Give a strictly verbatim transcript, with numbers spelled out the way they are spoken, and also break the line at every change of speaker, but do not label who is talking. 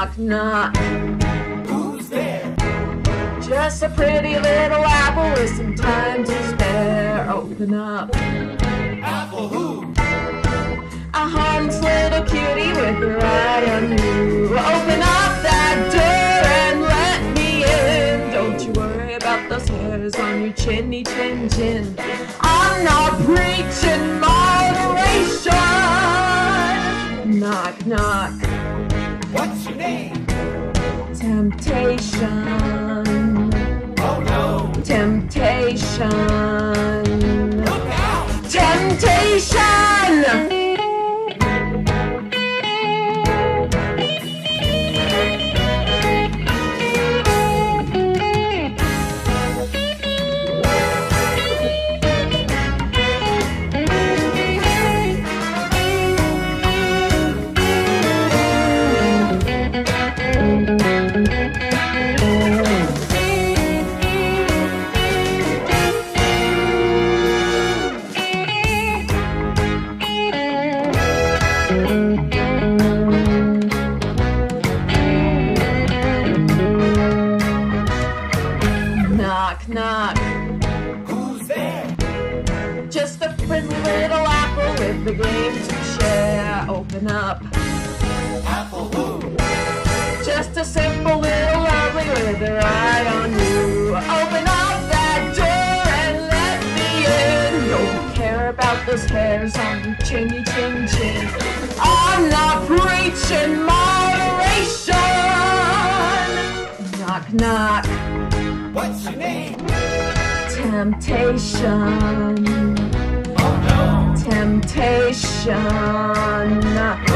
Knock, knock.
Who's there?
Just a pretty little apple with some time to spare. Open up.
Apple who?
A harmless little cutie with her eye on you. Open up that door and let me in. Don't you worry about those hairs on your chinny chin chin. I'm not preaching moderation. Knock, knock.
What's your name?
Temptation.
Oh no!
Temptation.
Look out!
Temptation! Knock, knock.
Who's there?
Just a friendly little apple with the game to share. Open up.
Apple who?
Just a simple little lovely with her eye on you. Open up that door and let me in. Don't care about those hairs on your chinny chin chin. I'm not preaching moderation. Knock, knock.
What's your name?
Temptation.
Oh no!
Temptation.